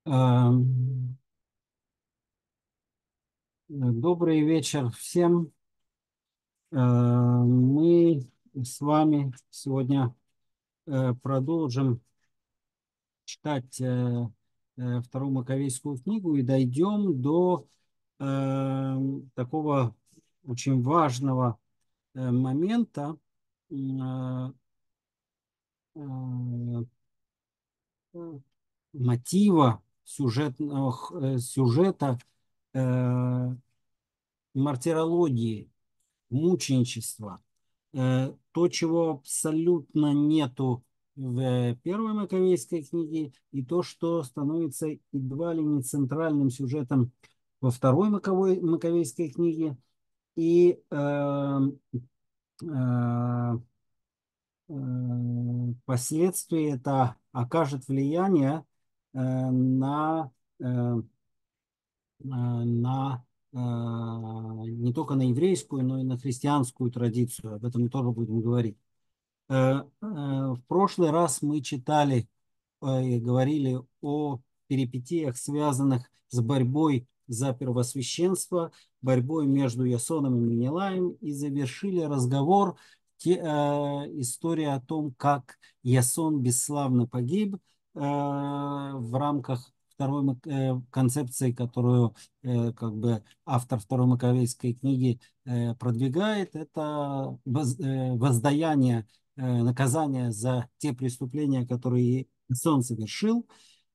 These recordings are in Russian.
Эм, Добрый вечер всем. Мы с вами сегодня продолжим читать Вторую Маковейскую книгу и дойдем до такого очень важного момента, э, э, мотива сюжета мартирологии, мученичества. То, чего абсолютно нету в первой Маковейской книге, и то, что становится едва ли не центральным сюжетом во второй Маковейской книге. И э, впоследствии это окажет влияние э, на не только на еврейскую, но и на христианскую традицию. Об этом мы тоже будем говорить. В прошлый раз мы читали и говорили о перипетиях, связанных с борьбой за первосвященство, борьбой между Ясоном и Менелаем, и завершили разговор история о том, как Ясон бесславно погиб в рамках второй концепции, которую как бы автор Второй Маковейской книги продвигает, это воздаяние, наказание за те преступления, которые Ясон совершил.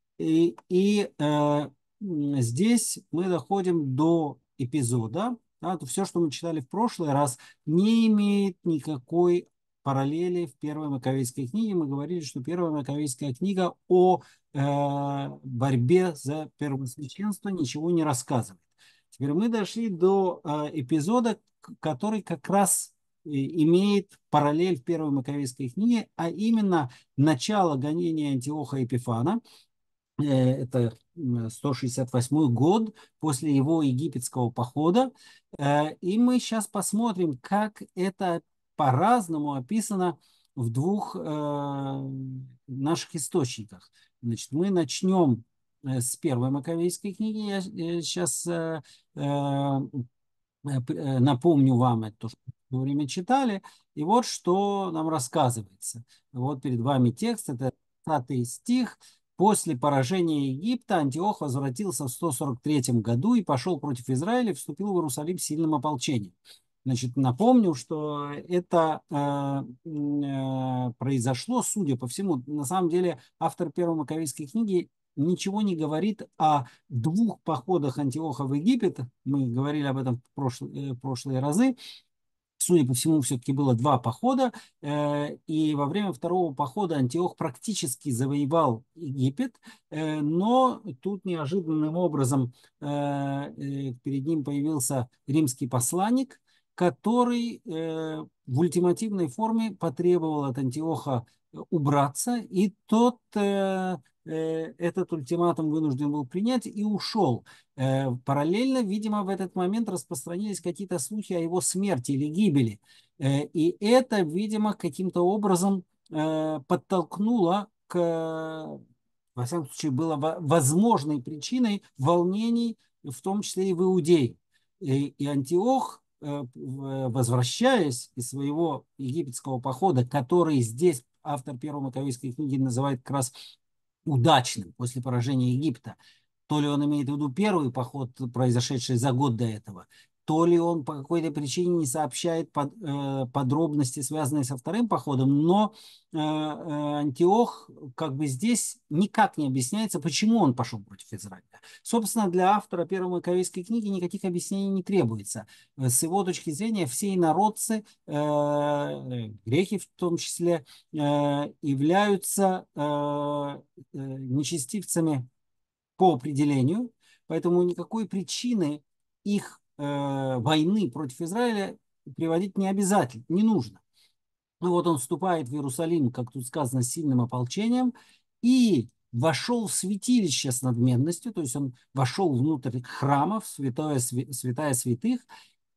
Здесь мы доходим до эпизода. Да, то все, что мы читали в прошлый раз, не имеет никакой параллели в Первой Маковейской книге. Мы говорили, что Первая Маковейская книга о борьбе за первосвященство ничего не рассказывает. Теперь мы дошли до эпизода, который как раз имеет параллель в Первой Маковейской книге, а именно начало гонения Антиоха Епифана. Это 168 год после его египетского похода. И мы сейчас посмотрим, как это по-разному описано в двух наших источниках. Значит, мы начнем с первой Маковейской книги. Я сейчас напомню вам это, что мы во время читали. И вот что нам рассказывается. Вот перед вами текст, это 20 стих. После поражения Египта Антиох возвратился в 143 году и пошел против Израиля, вступил в Иерусалим с сильным ополчением. Значит, напомню, что это произошло, судя по всему, на самом деле автор Первой Маковейской книги ничего не говорит о двух походах Антиоха в Египет. Мы говорили об этом в прошлые разы. Судя по всему, все-таки было два похода, и во время второго похода Антиох практически завоевал Египет, но тут неожиданным образом перед ним появился римский посланник, который в ультимативной форме потребовал от Антиоха убраться, и тот этот ультиматум вынужден был принять и ушел. Параллельно, видимо, в этот момент распространились какие-то слухи о его смерти или гибели. И это, видимо, каким-то образом подтолкнуло во всяком случае, было возможной причиной волнений, в том числе и в Иудее. И Антиох, возвращаясь из своего египетского похода, который здесь автор Первой Маковейской книги называет как раз удачным после поражения Египта, то ли он имеет в виду первый поход, произошедший за год до этого, то ли он по какой-то причине не сообщает подробности, связанные со вторым походом, но Антиох как бы здесь никак не объясняется, почему он пошел против Израиля. Собственно, для автора Первой Маковейской книги никаких объяснений не требуется. С его точки зрения, все инородцы, греки в том числе, являются нечестивцами по определению, поэтому никакой причины их войны против Израиля приводить не обязательно, не нужно. Ну вот он вступает в Иерусалим, как тут сказано, с сильным ополчением и вошел в святилище с надменностью, то есть он вошел внутрь храма, в святая святых,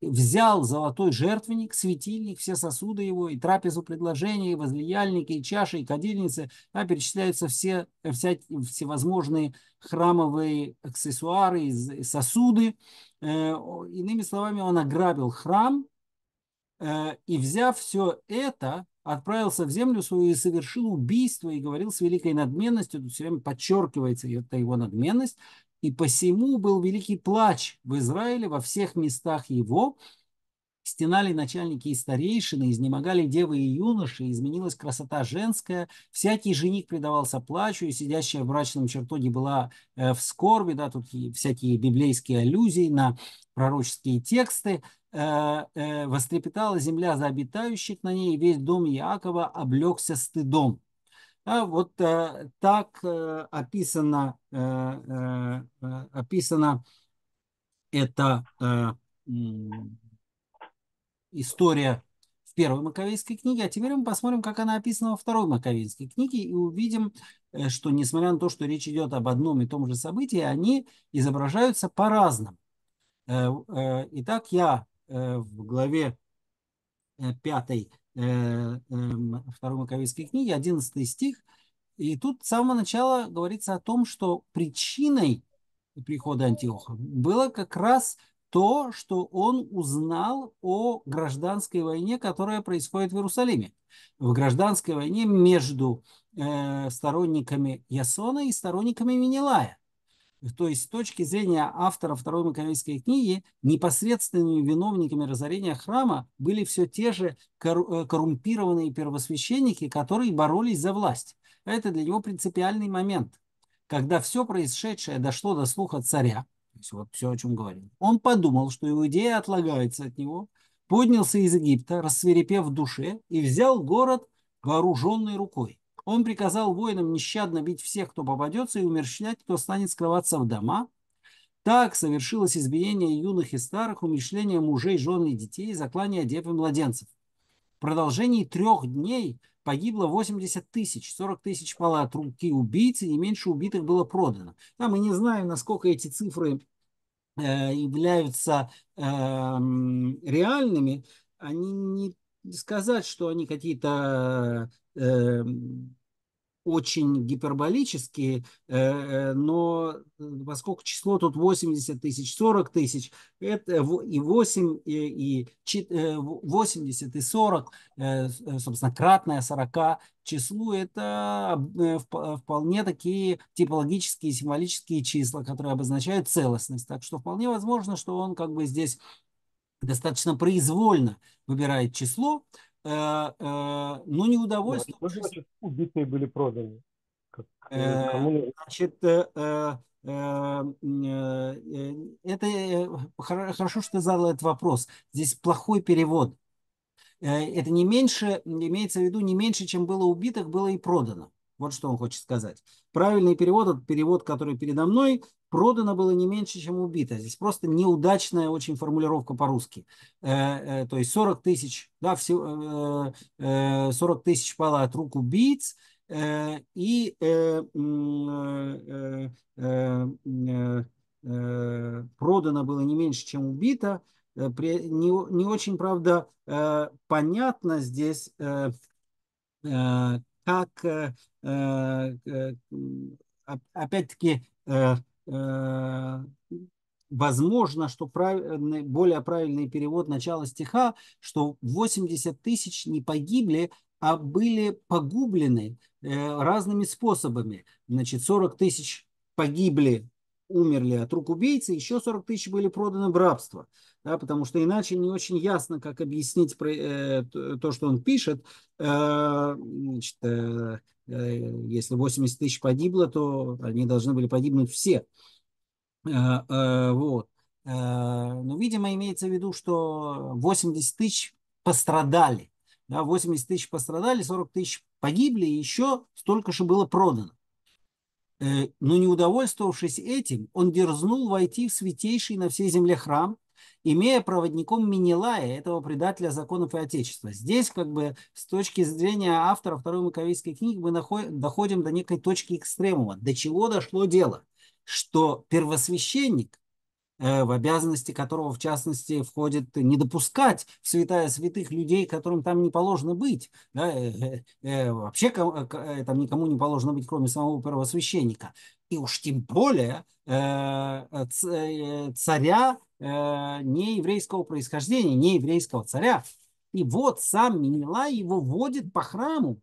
взял золотой жертвенник, светильник, все сосуды его, и трапезу предложения, и возлияльники, и чаши, и кадильницы. Да, перечисляются всевозможные храмовые аксессуары и сосуды. Иными словами, он ограбил храм, и, взяв все это, отправился в землю свою и совершил убийство, и говорил с великой надменностью, тут все время подчеркивается эта его надменность, и посему был великий плач в Израиле во всех местах его, стенали начальники и старейшины, изнемогали девы и юноши, изменилась красота женская, всякий жених предавался плачу, и сидящая в брачном чертоге была в скорби, да, тут всякие библейские аллюзии на пророческие тексты, вострепетала земля за обитающих на ней, и весь дом Иакова облегся стыдом. Вот так описана эта история в первой Маковейской книге, а теперь мы посмотрим, как она описана во второй Маковейской книге, и увидим, что несмотря на то, что речь идет об одном и том же событии, они изображаются по-разному. Итак, я в главе 5 второй Маковейской книги, 11 стих, и тут с самого начала говорится о том, что причиной прихода Антиоха было как раз то, что он узнал о гражданской войне, которая происходит в Иерусалиме. В гражданской войне между сторонниками Ясона и сторонниками Менелая. То есть с точки зрения автора Второй Маковейской книги, непосредственными виновниками разорения храма были все те же коррумпированные первосвященники, которые боролись за власть. Это для него принципиальный момент. Когда все происшедшее дошло до слуха царя, то есть вот все, о чем говорим, он подумал, что Иудея отлагается от него, поднялся из Египта, рассвирепев в душе, и взял город вооруженной рукой. Он приказал воинам нещадно бить всех, кто попадется, и умерщвлять, кто станет скрываться в дома. Так совершилось избиение юных и старых, умерщвление мужей, жен и детей, заклание дев и младенцев. В продолжении 3 дней погибло 80 тысяч, 40 тысяч пало от руки убийцы, и меньше убитых было продано. Мы не знаем, насколько эти цифры являются реальными. Они не сказать, что они какие-то очень гиперболические, но поскольку число тут 80 тысяч, 40 тысяч, это и 8, и 80, и 40, собственно, кратное 40 числу, это вполне такие типологические, символические числа, которые обозначают целостность. Так что вполне возможно, что он как бы здесь достаточно произвольно выбирает число, но не Да, и что удовольствовавшись. значит убитые были проданы? Кому? Значит, это хорошо, что ты задал этот вопрос. Здесь плохой перевод. Это не меньше, имеется в виду, не меньше, чем было убитых, было и продано. Вот что он хочет сказать. Правильный перевод, это перевод, который передо мной, продано было не меньше, чем убито. Здесь просто неудачная очень формулировка по-русски. То есть 40 тысяч, да, 40 тысяч пало от рук убийц, и продано было не меньше, чем убито. Не очень, правда, понятно здесь, как, опять-таки, возможно, что более правильный перевод начала стиха, что 80 тысяч не погибли, а были погублены разными способами. Значит, 40 тысяч погибли, умерли от рук убийцы, еще 40 тысяч были проданы в рабство. Да, потому что иначе не очень ясно, как объяснить то, что он пишет. Значит, если 80 тысяч погибло, то они должны были погибнуть все. Вот. Но, видимо, имеется в виду, что 80 тысяч пострадали. Да, 80 тысяч пострадали, 40 тысяч погибли, и еще столько же было продано. Но не удовольствовавшись этим, он дерзнул войти в святейший на всей земле храм, имея проводником Менелая, этого предателя законов и отечества. Здесь, как бы, с точки зрения автора Второй Маковейской книги, мы доходим до некой точки экстремума. До чего дошло дело? Что первосвященник в обязанности которого, в частности, входит не допускать в святая святых людей, которым там не положено быть. Да, вообще там никому не положено быть, кроме самого первосвященника. И уж тем более царя не еврейского происхождения, не еврейского царя. И вот сам Менелай его водит по храму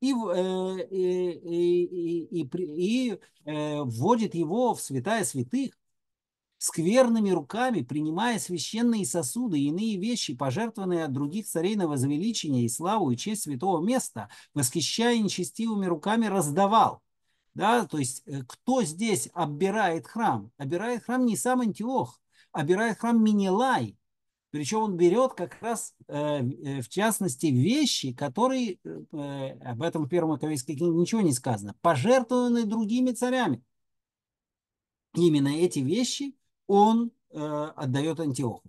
и вводит его в святая святых скверными руками, принимая священные сосуды и иные вещи, пожертвованные от других царей на возвеличение и славу и честь святого места, восхищая нечестивыми руками, раздавал. Да, то есть кто здесь оббирает храм? Оббирает храм не сам Антиох, оббирает храм Менелай. Причем он берет как раз, в частности, вещи, которые, об этом в Первой Маковейской книге ничего не сказано, пожертвованы другими царями. Именно эти вещи он отдает Антиоху.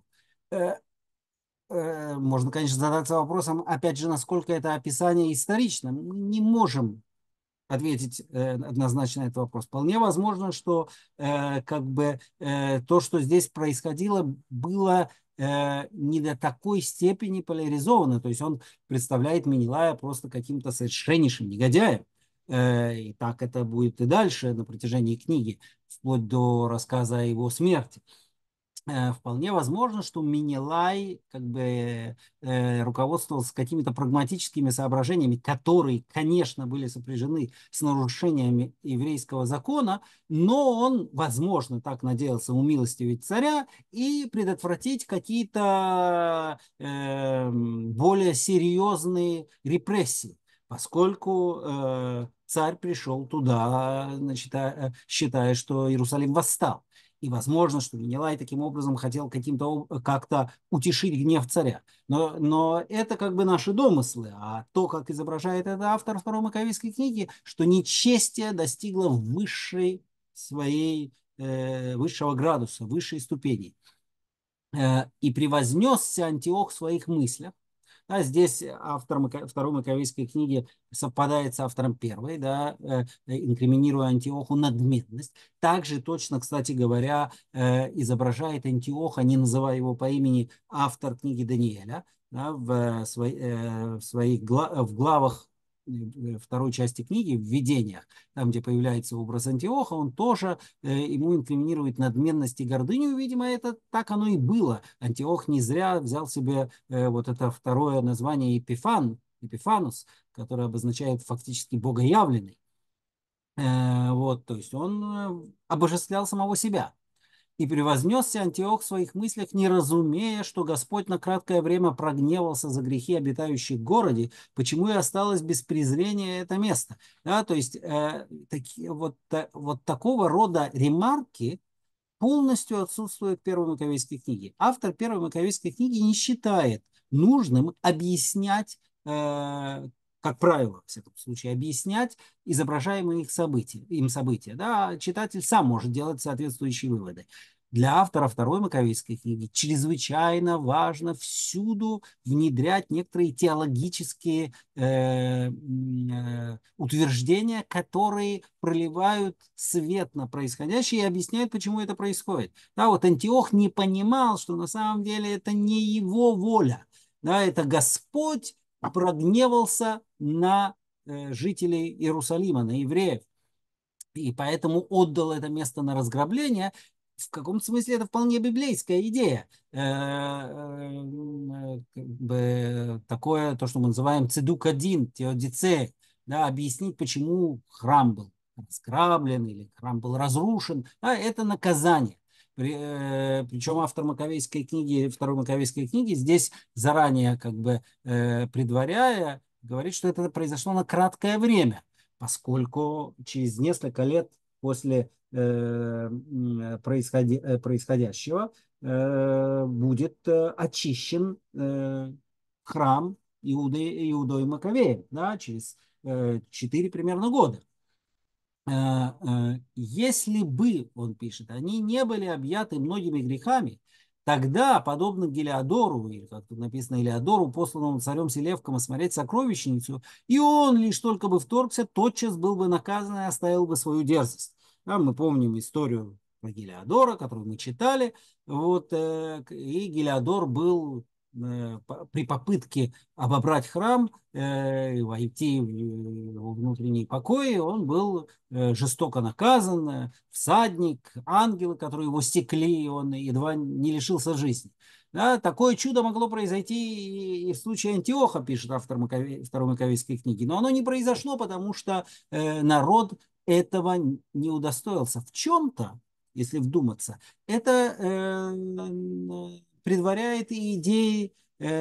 Можно, конечно, задаться вопросом, опять же, насколько это описание исторично. Мы не можем ответить однозначно на этот вопрос. Вполне возможно, что то, что здесь происходило, было не до такой степени поляризовано. То есть он представляет Менелая просто каким-то совершеннейшим негодяем. И так это будет и дальше на протяжении книги, вплоть до рассказа о его смерти. Вполне возможно, что Менелай руководствовался какими-то прагматическими соображениями, которые, конечно, были сопряжены с нарушениями еврейского закона, но он, возможно, так надеялся умилостивить царя и предотвратить какие-то более серьезные репрессии, поскольку царь пришел туда, значит, считая, что Иерусалим восстал. И возможно, что Менелай таким образом хотел как-то утешить гнев царя. Но это как бы наши домыслы. А то, как изображает это автор Второй Маковейской книги, что нечестие достигло высшего градуса, высшей ступени. И превознесся Антиох в своих мыслях. Да, здесь автор Второй Маковейской книги совпадает с автором первой, да, инкриминируя Антиоху надменность. Также точно, кстати говоря, изображает Антиоха, не называя его по имени, автор книги Даниэля, да, в главах второй части книги, в видениях, там, где появляется образ Антиоха, он тоже ему инкриминирует надменность и гордыню. Видимо, это так оно и было. Антиох не зря взял себе вот это второе название Эпифанус, которое обозначает фактически богоявленный. Вот, то есть он обожествлял самого себя. И превознесся Антиох в своих мыслях, не разумея, что Господь на краткое время прогневался за грехи обитающих в городе, почему и осталось без презрения это место. Да, то есть вот такого рода ремарки полностью отсутствуют в Первой Маковейской книге. Автор Первой Маковейской книги не считает нужным объяснять, как правило, в всяком случае, объяснять изображаемые им события. Да, читатель сам может делать соответствующие выводы. Для автора Второй Маковейской книги чрезвычайно важно всюду внедрять некоторые теологические утверждения, которые проливают свет на происходящее и объясняют, почему это происходит. Да, вот Антиох не понимал, что на самом деле это не его воля. Да, это Господь прогневался на жителей Иерусалима, на евреев, и поэтому отдал это место на разграбление. В каком-то смысле это вполне библейская идея. Как бы такое, то, что мы называем цедук-один, теодицея, да, объяснить, почему храм был разграблен или храм был разрушен. Да, это наказание. Причем автор Маковейской книги, Второй Маковейской книги здесь заранее как бы предваряя, говорит, что это произошло на краткое время, поскольку через несколько лет после происходящего будет очищен храм Иудой Маковея, да, через 4 примерно года. Если бы, он пишет, они не были объяты многими грехами, тогда, подобно Гелиодору, или как тут написано, Элеодору, посланному царем Селевком осмотреть сокровищницу, и он лишь только бы вторгся, тотчас был бы наказан и оставил бы свою дерзость. Да, мы помним историю про Гелиодора, которую мы читали. Вот, и Гелиодор был при попытке обобрать храм и войти в его внутренний покой, он был жестоко наказан, всадник, ангелы, которые его секли, он едва не лишился жизни. Да, такое чудо могло произойти и в случае Антиоха, пишет автор Второй Маковейской книги, но оно не произошло, потому что народ этого не удостоился. В чем-то, если вдуматься, это предваряет и идеи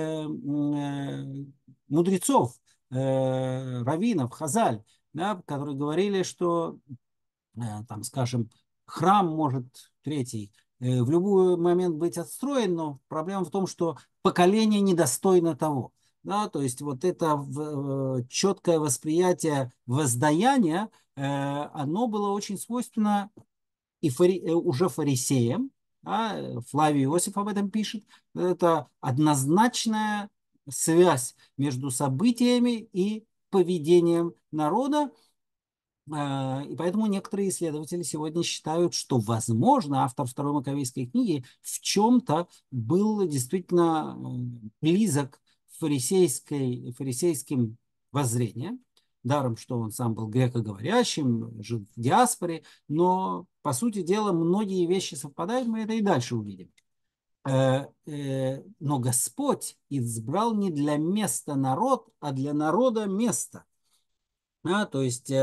мудрецов, раввинов, хазаль, да, которые говорили, что там, скажем, храм может, третий, в любой момент быть отстроен, но проблема в том, что поколение недостойно того. Да, то есть вот это четкое восприятие воздаяния, оно было очень свойственно и уже фарисеям, Флавий Иосиф об этом пишет, это однозначная связь между событиями и поведением народа. И поэтому некоторые исследователи сегодня считают, что, возможно, автор Второй Маковейской книги в чем-то был действительно близок к фарисейским воззрениям, даром, что он сам был грекоговорящим, жил в диаспоре, но, по сути дела, многие вещи совпадают, мы это и дальше увидим. Но Господь избрал не для места народ, а для народа место. То есть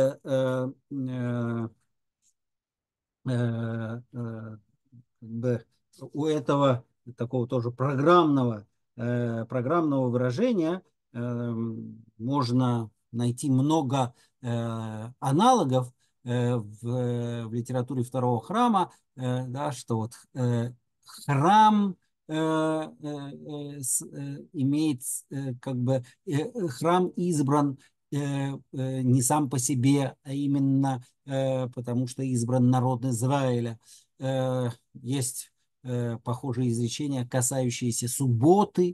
у этого такого тоже программного выражения можно найти много аналогов в литературе второго храма, да, что вот храм имеет как бы храм избран не сам по себе, а именно потому что избран народ Израиля. Есть похожие изречения, касающиеся субботы.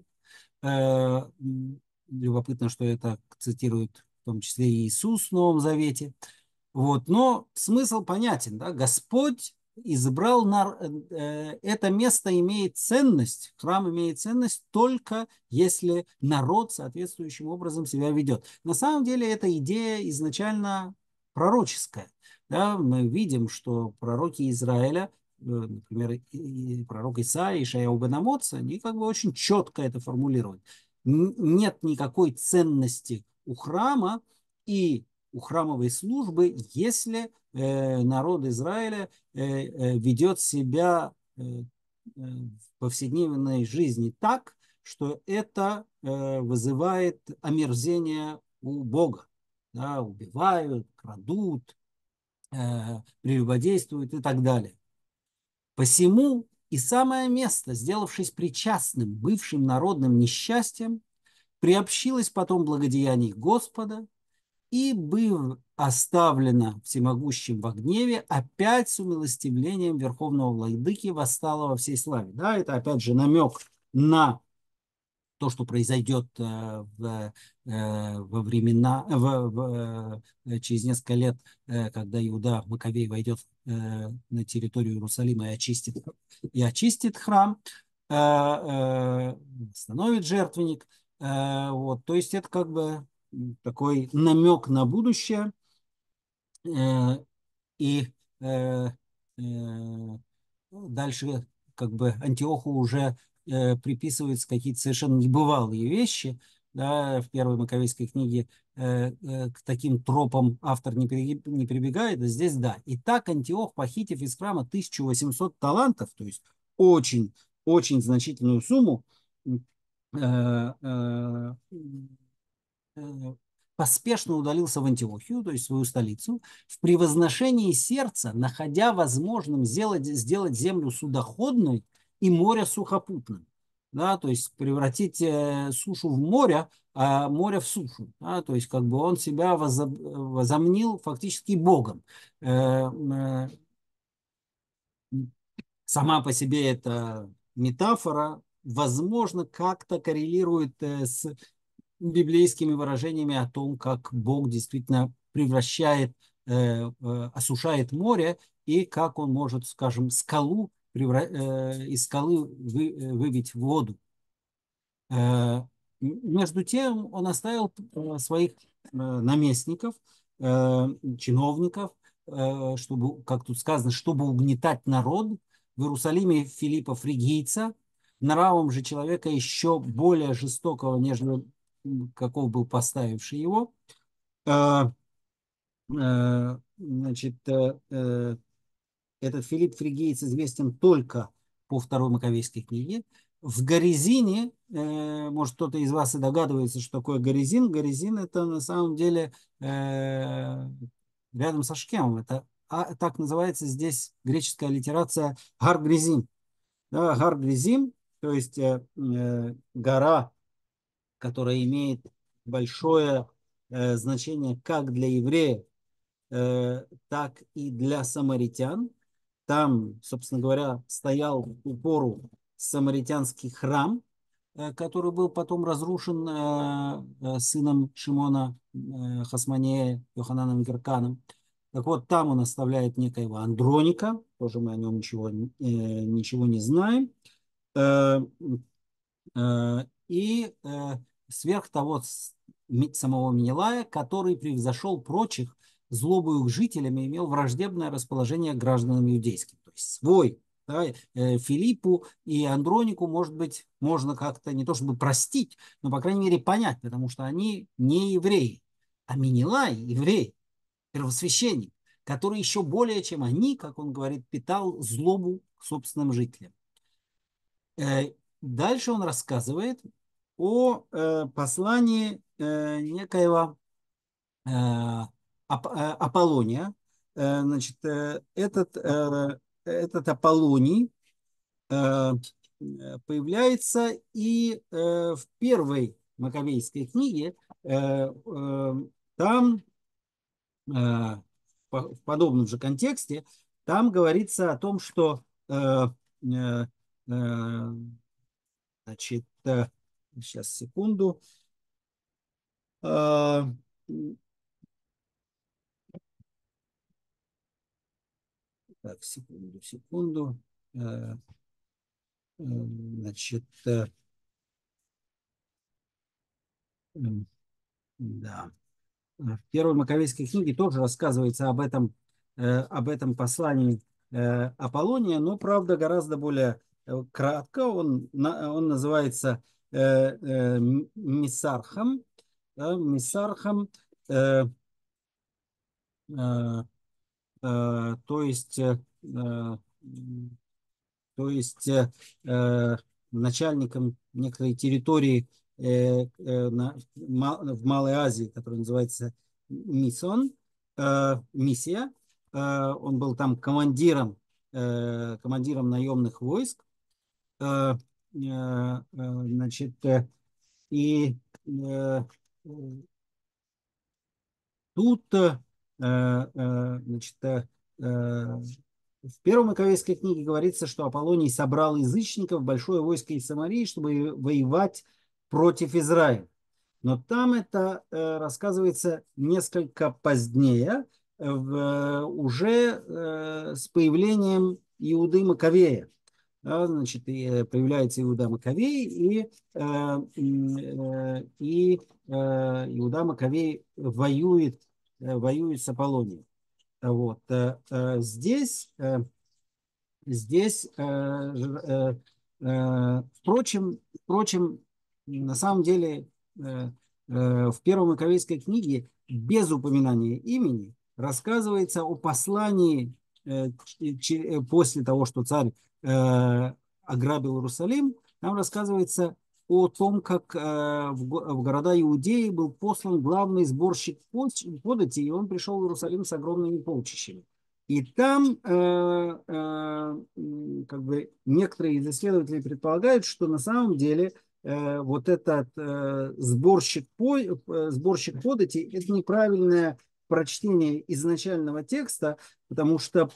Любопытно, что это цитирует в том числе и Иисус в Новом Завете. Вот. Но смысл понятен. Да? Господь избрал, это место имеет ценность, храм имеет ценность только если народ соответствующим образом себя ведет. На самом деле эта идея изначально пророческая. Да? Мы видим, что пророки Израиля, например, пророк Исаия, Ишаяу бен Амоц, они как бы очень четко это формулируют. Нет никакой ценности у храма и у храмовой службы, если народ Израиля ведет себя в повседневной жизни так, что это вызывает омерзение у Бога. Да, убивают, крадут, прелюбодействуют и так далее. Посему и самое место, сделавшись причастным бывшим народным несчастьем, приобщилось потом благодеяний Господа, и, быв оставлена всемогущим во гневе, опять с умилостивлением Верховного Владыки восстала во всей славе. Да, это опять же намек на то, что произойдет во времена, через несколько лет, когда Иуда Маковей войдет на территорию Иерусалима и очистит храм, восстановит жертвенник. Вот, то есть это как бы такой намек на будущее. И дальше как бы Антиоху уже приписываются какие-то совершенно небывалые вещи. Да, в первой Маковейской книге к таким тропам автор не прибегает, а здесь да. Итак, Антиох, похитив из храма 1800 талантов, то есть очень, очень значительную сумму, поспешно удалился в Антиохию, то есть свою столицу, в превозношении сердца, находя возможным сделать землю судоходной и море сухопутным. Да, то есть превратить сушу в море, а море в сушу. Да, то есть как бы он себя возомнил фактически Богом. Сама по себе эта метафора, возможно, как-то коррелирует с библейскими выражениями о том, как Бог действительно превращает, осушает море и как он может, скажем, из скалы выбить воду. Между тем он оставил своих наместников, чиновников, чтобы, как тут сказано, чтобы угнетать народ. В Иерусалиме Филиппа Фригийца, нравом же человека еще более жестокого, нежели каков был поставивший его. Значит, этот Филипп Фригиец известен только по второй Маковейской книге. В Горезине, может, кто-то из вас и догадывается, что такое Горезин. Горезин – это на самом деле рядом со Шкемом. Это так называется здесь греческая литерация Гар-Гризим. Да, Гар-Гризим, то есть гора, которая имеет большое значение как для евреев, так и для самаритян. Там, собственно говоря, стоял в ту пору самаритянский храм, который был потом разрушен сыном Шимона Хасмонея, Йохананом Герканом. Так вот, там он оставляет некоего Андроника, тоже мы о нем ничего не знаем. И сверх того самого Менелая, который превзошел прочих злобою к жителям и имел враждебное расположение к гражданам иудейским. То есть свой, да, Филиппу и Андронику, может быть, можно как-то не то чтобы простить, но, по крайней мере, понять, потому что они не евреи. А Менелай – еврей, первосвященник, который еще более, чем они, как он говорит, питал злобу к собственным жителям. Дальше он рассказывает о послании некоего Аполлония. Значит, этот Аполлоний появляется и в первой Маковейской книге. Там в подобном же контексте там говорится о том, что значит, сейчас, секунду. Так, секунду. Значит, да. В первой Маковейской книге тоже рассказывается об этом послании Аполлония, но, правда, гораздо более кратко. Он называется Мисархом. Да, Мисархом. То есть начальником некоторой территории в Малой Азии, которая называется Миссия. Он был там командиром наемных войск. Значит, и тут значит, в первой Маковейской книге говорится, что Аполлоний собрал язычников, большое войско из Самарии, чтобы воевать против Израиля. Но там это рассказывается несколько позднее, уже с появлением Иуды Маковея. Да, значит, появляется Иуда Маковей, и Иуда Маковей воюет с Аполлонием. Вот. Здесь, впрочем, на самом деле, в первой Маковейской книге без упоминания имени рассказывается о послании после того, что царь ограбил Иерусалим. Там рассказывается о том, как в города Иудеи был послан главный сборщик подати, и он пришел в Иерусалим с огромными полчищами. И там как бы некоторые из исследователей предполагают, что на самом деле вот этот сборщик подати – это неправильное прочтение изначального текста, потому что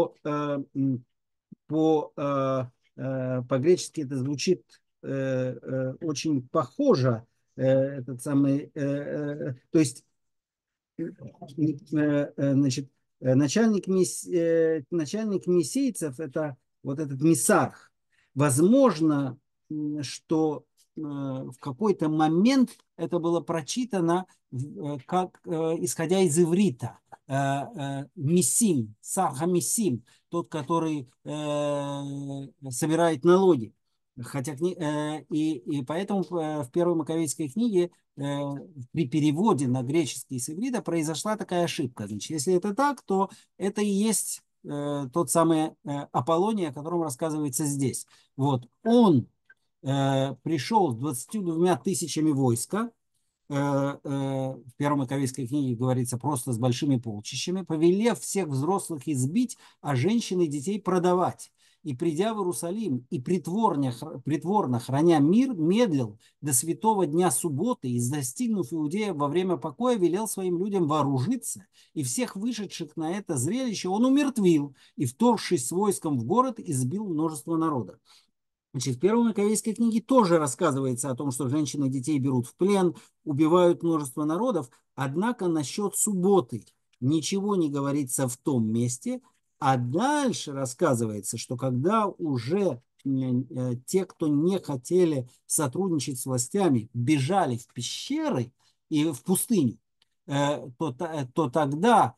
по-гречески это звучит очень похоже. То есть, значит, начальник мессийцев, это вот этот миссарх. Возможно, что в какой-то момент это было прочитано как исходя из иврита. Миссим, Сарха Миссим, тот, который собирает налоги. Хотя, и поэтому в первой Маковейской книге при переводе на греческий с иврита произошла такая ошибка. Значит, если это так, то это и есть тот самый Аполлоний, о котором рассказывается здесь. Вот. Он пришел с 22 000 войска. В первой Маковейской книге говорится просто с большими полчищами, повелев всех взрослых избить, а женщин и детей продавать. И придя в Иерусалим и притворно храня мир, медлил до святого дня субботы и, достигнув Иудея во время покоя, велел своим людям вооружиться, и всех вышедших на это зрелище он умертвил, и, вторгшись с войском в город, избил множество народа. Значит, в первой Маковейской книге тоже рассказывается о том, что женщины и детей берут в плен, убивают множество народов, однако насчет субботы ничего не говорится в том месте, а дальше рассказывается, что когда уже те, кто не хотели сотрудничать с властями, бежали в пещеры и в пустыню, то тогда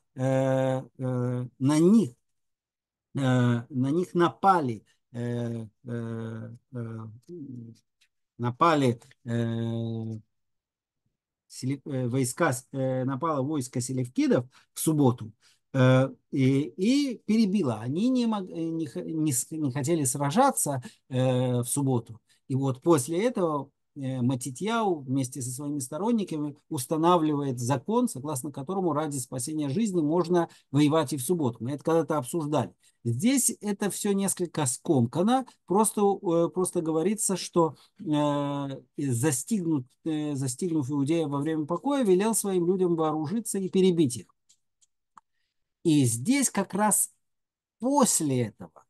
на них напали напало войско селевкидов в субботу и перебило. Они не хотели сражаться в субботу. И вот после этого Матитьяу вместе со своими сторонниками устанавливает закон, согласно которому ради спасения жизни можно воевать и в субботу. Мы это когда-то обсуждали. Здесь это все несколько скомкано, просто говорится, что застигнув Иудея во время покоя, велел своим людям вооружиться и перебить их. И здесь как раз после этого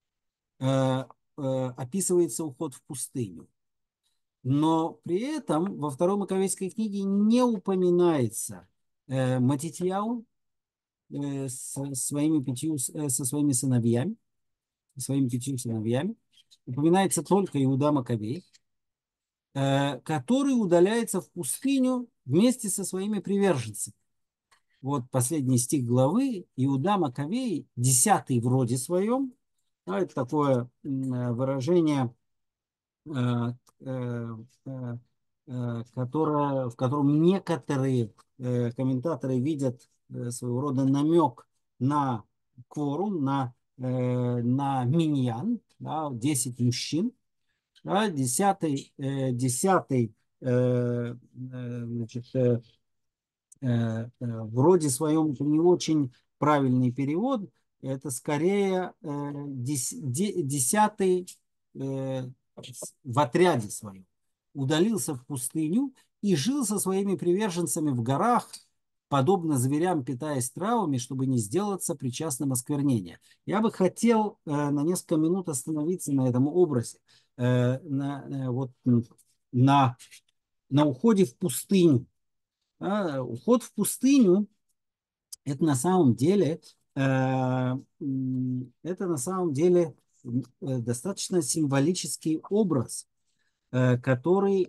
описывается уход в пустыню. Но при этом во второй Маковейской книге не упоминается Матитьяу со своими 5 сыновьями. Упоминается только Иуда Маковей, который удаляется в пустыню вместе со своими приверженцами. Вот последний стих главы. Иуда Маковей, 10-й в роде своем. Это такое выражение, в котором некоторые комментаторы видят своего рода намек на кворум, на миньян, да, 10 мужчин. Да, 10-й, значит, в роде своем это не очень правильный перевод, это скорее 10-й в отряде своем. Удалился в пустыню и жил со своими приверженцами в горах, подобно зверям, питаясь травами, чтобы не сделаться причастным осквернения. Я бы хотел на несколько минут остановиться на этом образе, вот, на уходе в пустыню. Уход в пустыню – это на самом деле достаточно символический образ, который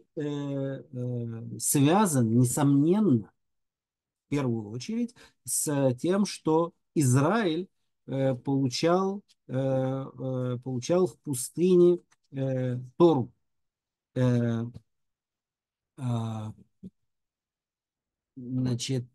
связан, несомненно, в первую очередь, с тем, что Израиль получал в пустыне Тору. Значит,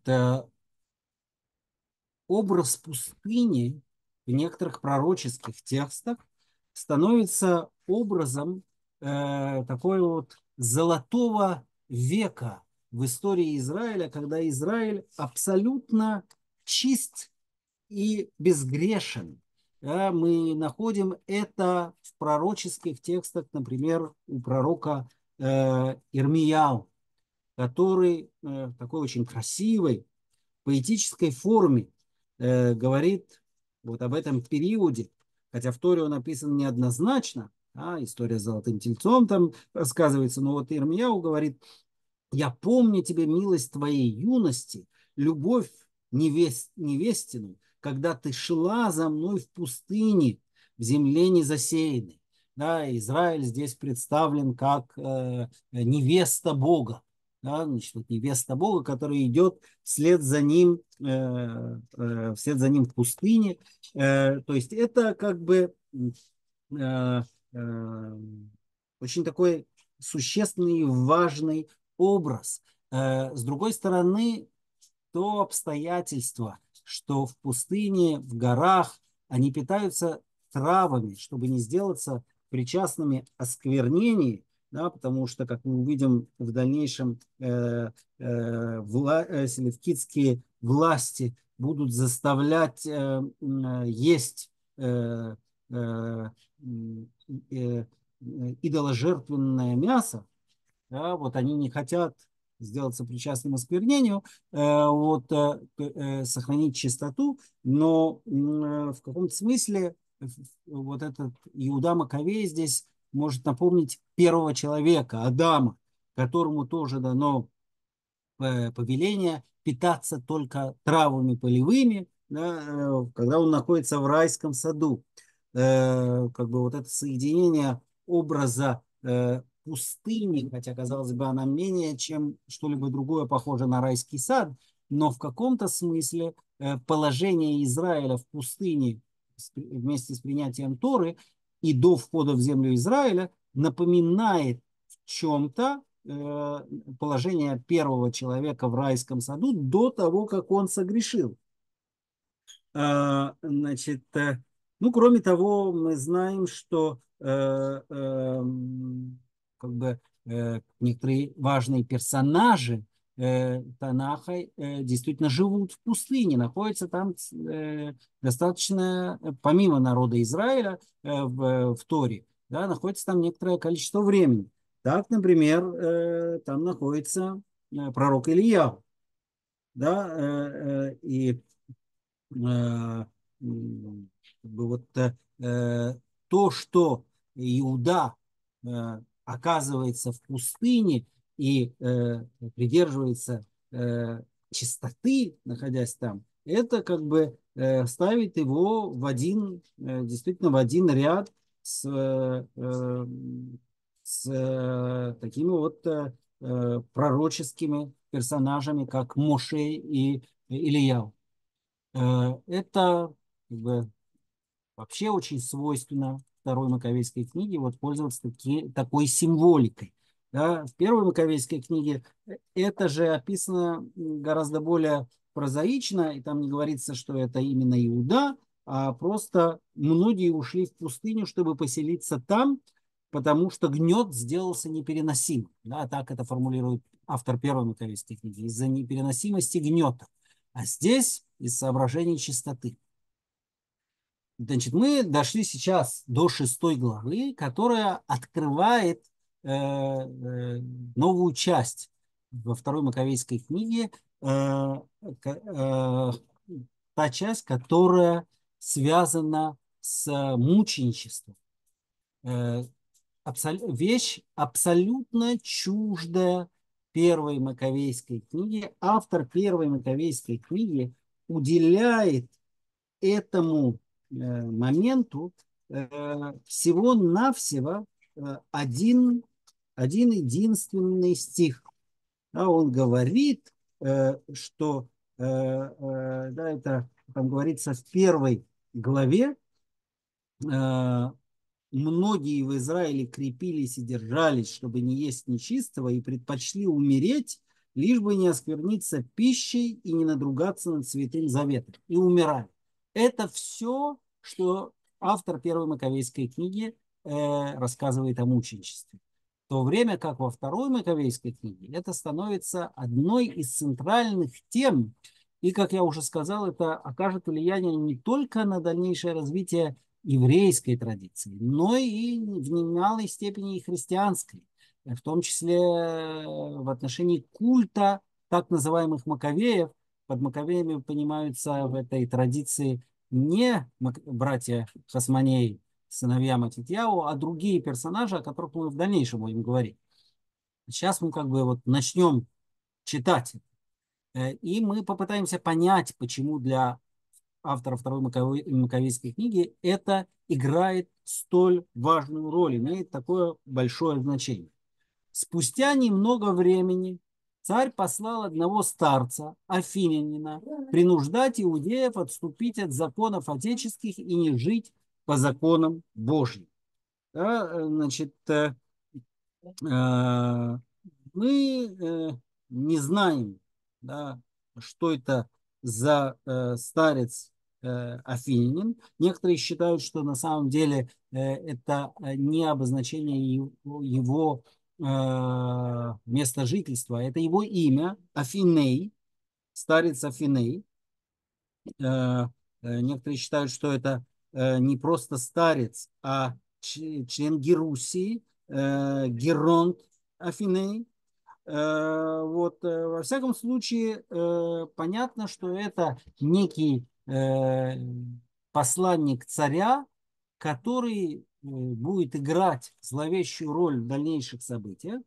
образ пустыни в некоторых пророческих текстах становится образом такой вот золотого века в истории Израиля, когда Израиль абсолютно чист и безгрешен. Да, мы находим это в пророческих текстах, например, у пророка Ирмияу, который в такой очень красивой поэтической форме говорит вот об этом периоде, хотя в Торе он написан неоднозначно, история с золотым тельцом там рассказывается, но вот Ирмияу говорит: «Я помню тебе милость твоей юности, любовь невестину, когда ты шла за мной в пустыне, в земле незасеянной. Да, Израиль здесь представлен как невеста Бога. Да, значит, вот невеста Бога, которая идет вслед за ним в пустыне. То есть это как бы э, э, очень такой существенный и важный образ. С другой стороны, то обстоятельство, что в пустыне, в горах они питаются травами, чтобы не сделаться причастными осквернению, да, потому что, как мы увидим в дальнейшем, селевкидские власти будут заставлять есть э, э, э, идоложертвенное мясо, да, вот они не хотят сделаться причастным осквернению, сохранить чистоту, но в каком-то смысле вот этот Иуда Маковей здесь может напомнить первого человека, Адама, которому тоже дано повеление питаться только травами полевыми, да, когда он находится в райском саду. Как бы вот это соединение образа пустыни, хотя, казалось бы, она менее, чем что-либо другое похоже на райский сад, но в каком-то смысле положение Израиля в пустыне вместе с принятием Торы и до входа в землю Израиля напоминает в чем-то положение первого человека в райском саду до того, как он согрешил. Значит, ну, кроме того, мы знаем, что как бы некоторые важные персонажи Танаха действительно живут в пустыне, находятся там достаточно, помимо народа Израиля в Торе, да, находится там некоторое количество времени. Так, например, там находится пророк Илья, да, и как бы вот то, что Иуда оказывается в пустыне и придерживается чистоты, находясь там, это как бы ставит его действительно в один ряд с такими вот пророческими персонажами, как Моше и Илья. Это как бы вообще очень свойственно второй Маковейской книге вот пользоваться такой символикой. Да? В первой Маковейской книге это же описано гораздо более прозаично, и там не говорится, что это именно Иуда, а просто многие ушли в пустыню, чтобы поселиться там, потому что гнет сделался непереносим. Да? Так это формулирует автор первой Маковейской книги. Из-за непереносимости гнета. А здесь из соображений чистоты. Значит, мы дошли сейчас до 6 главы, которая открывает новую часть во второй Маковейской книге. Та часть, которая связана с мученичеством. Вещь абсолютно чуждая первой Маковейской книге. Автор первой Маковейской книги уделяет этому моменту всего-навсего один единственный стих. Да, он говорит, что да, это там говорится в первой главе, многие в Израиле крепились и держались, чтобы не есть нечистого, и предпочли умереть, лишь бы не оскверниться пищей и не надругаться над святым заветом. И умирали. Это все, что автор первой Маковейской книги рассказывает о мученичестве. В то время как во второй Маковейской книге это становится одной из центральных тем. И, как я уже сказал, это окажет влияние не только на дальнейшее развитие еврейской традиции, но и в немалой степени и христианской, в том числе в отношении культа так называемых Маковеев. Под Маковеями понимаются в этой традиции не братья Хасмонеи, сыновья Матитьяу, а другие персонажи, о которых мы в дальнейшем будем говорить. Сейчас мы как бы вот начнем читать. И мы попытаемся понять, почему для автора второй Маковейской книги, это играет столь важную роль, имеет такое большое значение. Спустя немного времени царь послал одного старца, афинянина, принуждать иудеев отступить от законов отеческих и не жить по законам Божьим. Да, значит, мы не знаем, да, что это за старец афинянин. Некоторые считают, что на самом деле это не обозначение его места жительства, это его имя Афиней, старец Афиней. Некоторые считают, что это не просто старец, а член Герусии, Геронт Афиней. Вот, во всяком случае, понятно, что это некий посланник царя, который будет играть зловещую роль в дальнейших событиях.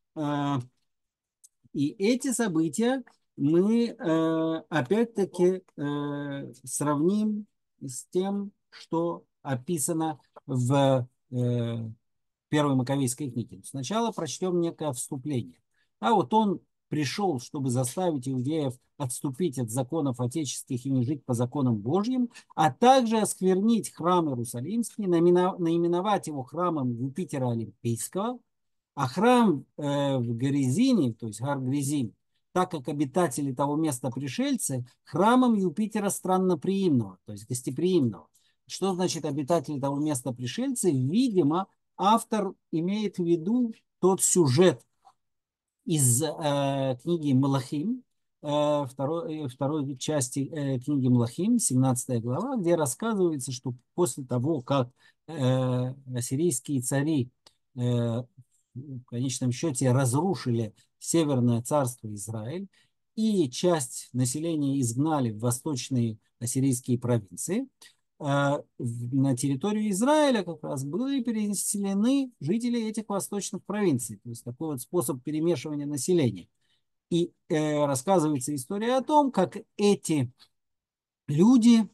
И эти события мы опять-таки сравним с тем, что описано в Первой Маковейской книге. Сначала прочтем некое вступление. А вот он пришел, чтобы заставить иудеев отступить от законов отеческих и не жить по законам Божьим, а также осквернить храм Иерусалимский, наименовать его храмом Юпитера Олимпийского, а храм в Горизине, то есть Гар-Гризим, так как обитатели того места пришельцы, храмом Юпитера странноприимного, то есть гостеприимного. Что значит обитатели того места пришельцы? Видимо, автор имеет в виду тот сюжет из книги Малахим, второй части книги Малахим, 17 глава, где рассказывается, что после того, как ассирийские цари в конечном счете разрушили Северное царство Израиль и часть населения изгнали в восточные ассирийские провинции, на территорию Израиля как раз были переселены жители этих восточных провинций. То есть такой вот способ перемешивания населения. И рассказывается история о том, как эти люди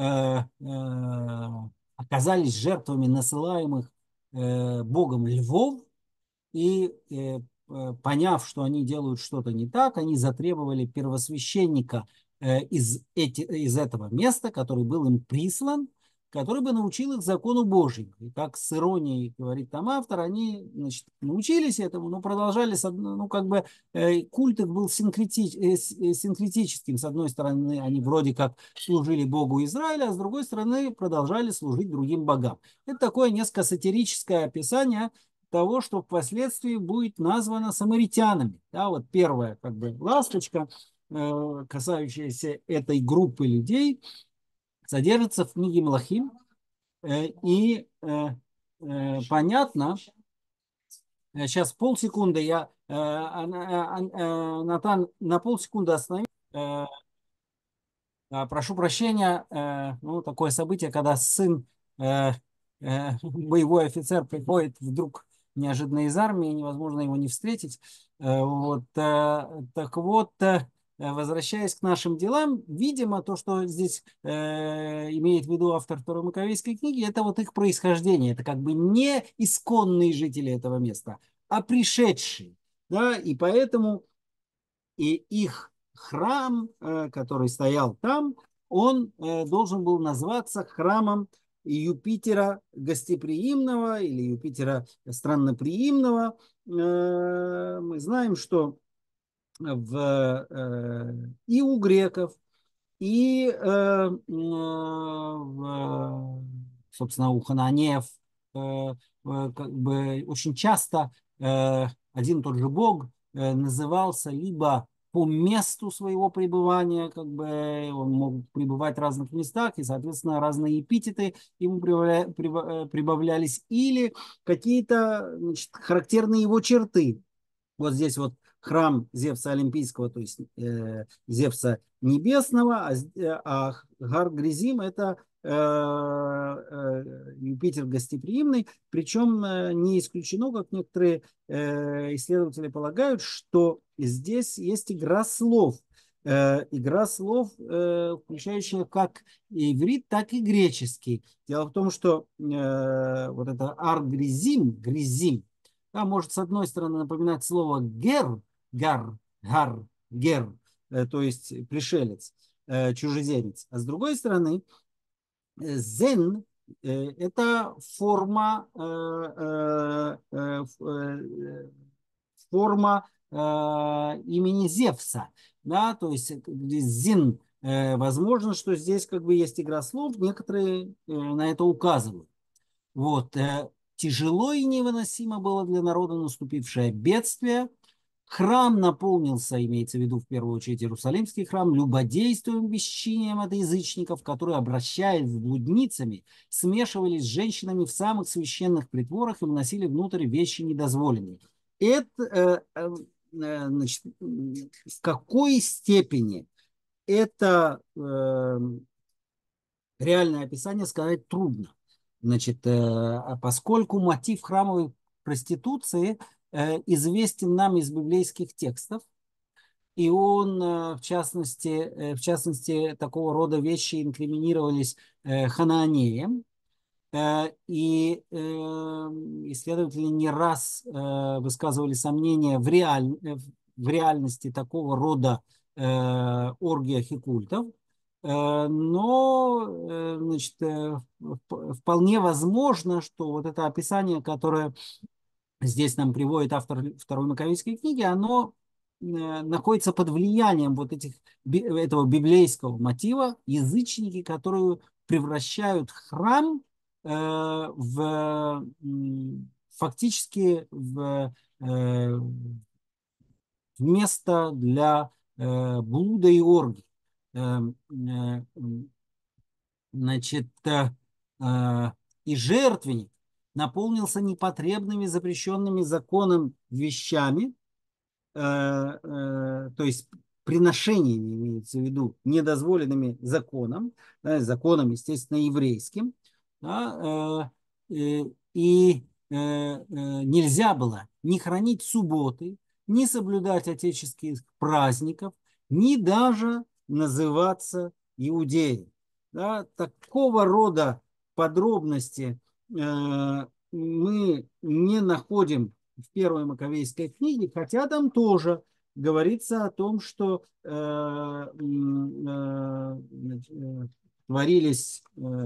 оказались жертвами насылаемых Богом львов, и поняв, что они делают что-то не так, они затребовали первосвященника из этого места, который был им прислан, который бы научил их закону Божьему. И как с иронией говорит там автор, они, значит, научились этому, но продолжали, ну, как бы культ их был синкретическим. С одной стороны, они вроде как служили Богу Израиля, а с другой стороны, продолжали служить другим богам. Это такое несколько сатирическое описание того, что впоследствии будет названо самаритянами. Да, вот первая как бы ласточка, касающаяся этой группы людей, содержится в книге Малахим. И понятно, сейчас полсекунды я, Натан, на полсекунды останови. Прошу прощения, ну, такое событие, когда сын, боевой офицер приходит вдруг неожиданно из армии, невозможно его не встретить. Вот, так вот, возвращаясь к нашим делам, видимо, то, что здесь имеет в виду автор Второй Маковейской книги, это вот их происхождение. Это как бы не исконные жители этого места, а пришедшие. Да? И поэтому и их храм, который стоял там, он должен был назваться храмом Юпитера гостеприимного или Юпитера странноприимного. Мы знаем, что и у греков, и, собственно, у хананеев как бы очень часто один и тот же бог назывался либо по месту своего пребывания, как бы он мог пребывать в разных местах, и, соответственно, разные эпитеты ему прибавлялись, или какие-то, значит, характерные его черты. Вот здесь вот храм Зевса Олимпийского, то есть Зевса Небесного, а Гар-Гризим это Юпитер гостеприимный, причем не исключено, как некоторые исследователи полагают, что здесь есть игра слов. Игра слов, включающая как иврит, так и греческий. Дело в том, что вот это аргризим, гризим, да, может с одной стороны напоминать слово гер, гар, гар, гер, то есть пришелец, чужеземец, а с другой стороны зен это форма, форма имени Зевса. Да, то есть зин. Возможно, что здесь как бы есть игра слов, некоторые на это указывают. Вот. Тяжело и невыносимо было для народа наступившее бедствие. Храм наполнился, имеется в виду в первую очередь Иерусалимский храм, любодействием, бесчинием от язычников, которые, обращаясь с блудницами, смешивались с женщинами в самых священных притворах и вносили внутрь вещи недозволенные. Это, значит, в какой степени это реальное описание сказать трудно. Значит, поскольку мотив храмовой проституции известен нам из библейских текстов, и он, в частности, такого рода вещи инкриминировались Ханаанеем, и исследователи не раз высказывали сомнения в реальности такого рода оргиях и культов. Но значит, вполне возможно, что вот это описание, которое здесь нам приводит автор Второй Маковейской книги, оно находится под влиянием вот этого библейского мотива, язычники, которые превращают храм фактически в место для блуда и оргий. Значит, и жертвенник наполнился непотребными, запрещенными законом вещами, то есть приношениями, имеется в виду, недозволенными законом, да, законом, естественно, еврейским, да, и нельзя было ни хранить субботы, ни соблюдать отеческих праздников, ни даже называться иудеем. Да, такого рода подробности мы не находим в первой Маковейской книге, хотя там тоже говорится о том, что творились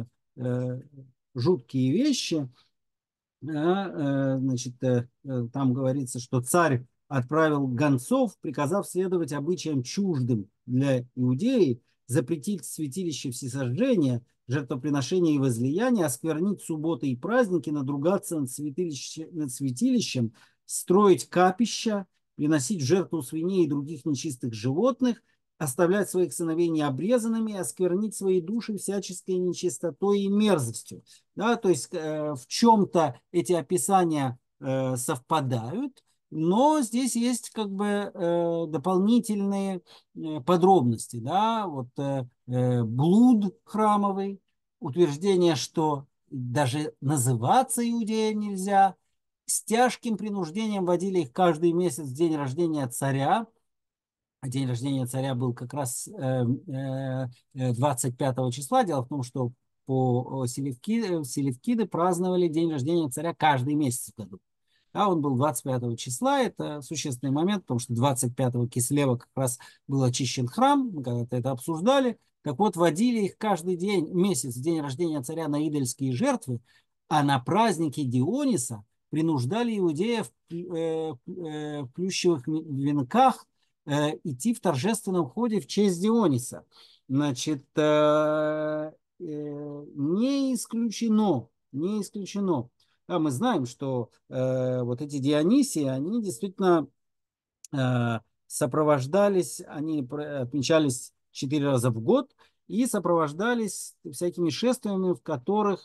жуткие вещи. Значит, там говорится, что царь отправил гонцов, приказав следовать обычаям чуждым для Иудеи, запретить святилище всесожжения, жертвоприношения и возлияния, осквернить субботы и праздники, надругаться над святилищем, строить капища, приносить в жертву свиней и других нечистых животных, оставлять своих сыновей необрезанными, осквернить свои души всяческой нечистотой и мерзостью. Да, то есть в чем-то эти описания совпадают, но здесь есть как бы дополнительные подробности. Да? Вот, блуд храмовый, утверждение, что даже называться иудеем нельзя, с тяжким принуждением водили их каждый месяц в день рождения царя. День рождения царя был как раз 25 числа. Дело в том, что Селевкиды праздновали день рождения царя каждый месяц в году. А он был 25 числа. Это существенный момент, потому что 25 кислева как раз был очищен храм. Мы когда-то это обсуждали. Так вот, водили их каждый день, месяц, в день рождения царя на идольские жертвы, а на праздники Диониса принуждали иудеев в плющевых венках идти в торжественном ходе в честь Диониса. Значит, не исключено, не исключено. Да, мы знаем, что вот эти Дионисии, они действительно сопровождались, они отмечались 4 раза в год и сопровождались всякими шествиями, в которых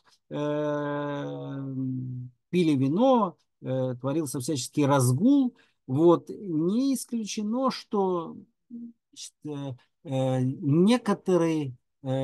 пили вино, творился всяческий разгул. Вот. Не исключено, что значит, некоторые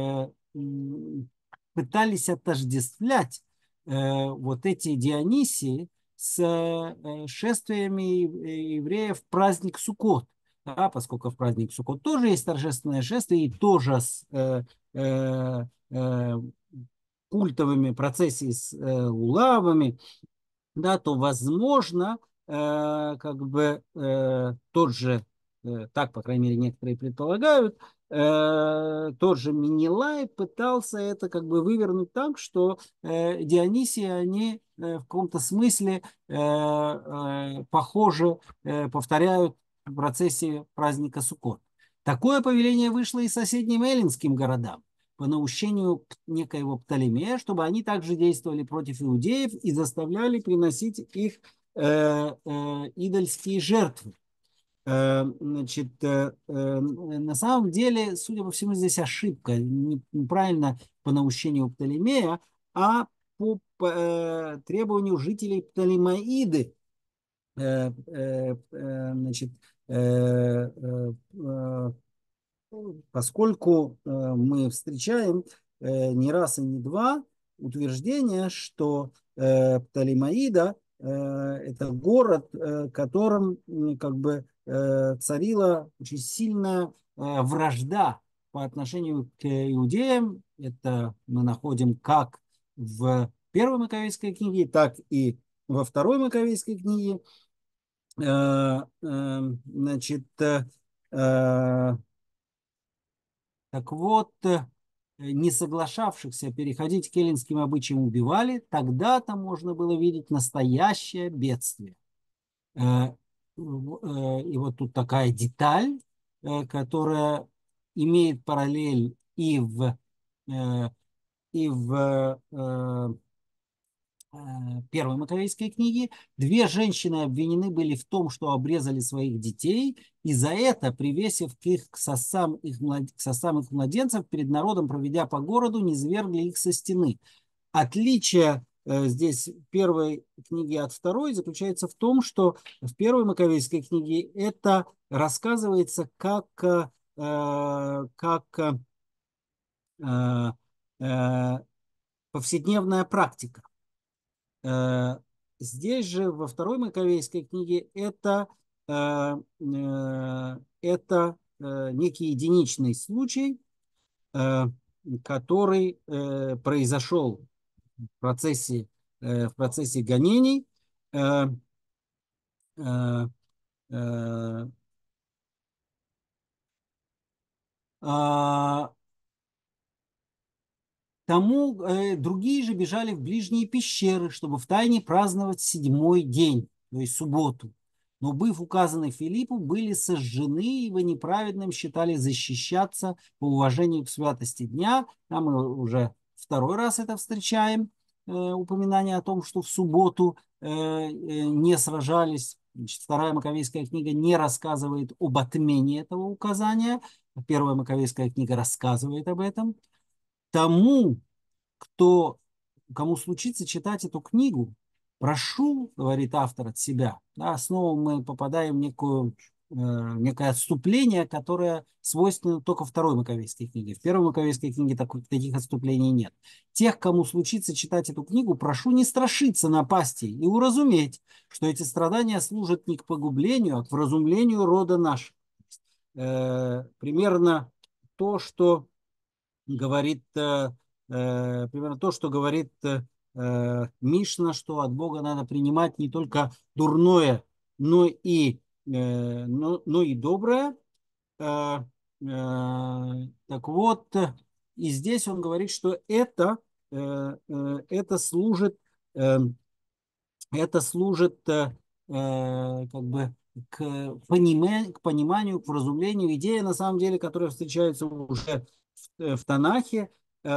пытались отождествлять вот эти Дионисии с шествиями евреев в праздник Суккот. поскольку в праздник Суккот тоже есть торжественное шествие и тоже с э, э, культовыми процессиями с лулавами, да, то возможно, как бы тот же, так, по крайней мере, некоторые предполагают, тот же Менелай пытался это как бы вывернуть так, что Дионисии, они в каком-то смысле похоже повторяют в процессе праздника Суккот. Такое повеление вышло и соседним эллинским городам по наущению некоего Птолемея, чтобы они также действовали против иудеев и заставляли приносить их идольские жертвы. Значит, на самом деле, судя по всему, здесь ошибка. Неправильно по наущению Птолемея, а по требованию жителей Птолемаиды. Значит, поскольку мы встречаем не раз и не два утверждение, что Птолемаида это город, которым как бы царила очень сильная вражда по отношению к иудеям. Это мы находим как в первой Маковейской книге, так и во второй Маковейской книге. Значит, так вот, не соглашавшихся переходить к эллинским обычаям убивали, тогда-то можно было видеть настоящее бедствие. И вот тут такая деталь, которая имеет параллель и в первой Маковейской книги. Две женщины обвинены были в том, что обрезали своих детей, и за это, привесив к сосам их младенцев, перед народом, проведя по городу, низвергли их со стены. Отличие здесь первой книги от второй заключается в том, что в первой Маковейской книге это рассказывается как повседневная практика. Здесь же во второй Маковейской книге это некий единичный случай, который произошел в процессе гонений. Тому другие же бежали в ближние пещеры, чтобы втайне праздновать седьмой день, то есть субботу. Но, быв указаны Филиппу, были сожжены, ибо неправедным считали защищаться по уважению к святости дня. Там мы уже второй раз это встречаем, упоминание о том, что в субботу не сражались. Значит, вторая Маковейская книга не рассказывает об отмене этого указания. Первая Маковейская книга рассказывает об этом. Тому, кому случится читать эту книгу, прошу, говорит автор от себя, да, снова мы попадаем в некое отступление, которое свойственно только второй Маковейской книге. В первой Маковейской книге таких отступлений нет. Тех, кому случится читать эту книгу, прошу не страшиться напастей и уразуметь, что эти страдания служат не к погублению, а к вразумлению рода нашего. Примерно то, что говорит примерно то, что говорит Мишна, что от Бога надо принимать не только дурное, но и доброе. Так вот, и здесь он говорит, что это служит, как бы к пониманию, к вразумлению идеи, на самом деле, которые встречаются уже в Танахе,